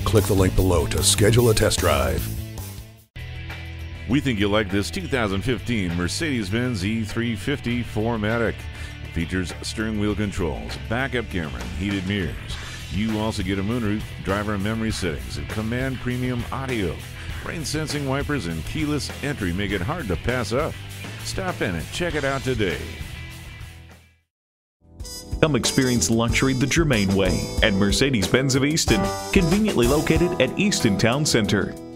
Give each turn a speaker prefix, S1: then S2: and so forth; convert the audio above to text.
S1: click the link below to schedule a test drive.
S2: We think you'll like this 2015 Mercedes-Benz E350 4MATIC. It features steering wheel controls, backup camera, and heated mirrors. You also get a moonroof, driver memory settings, and command premium audio. Rain sensing wipers and keyless entry make it hard to pass up. Stop in and check it out today.
S3: Come experience luxury the Germain way at Mercedes-Benz of Easton, conveniently located at Easton Town Center.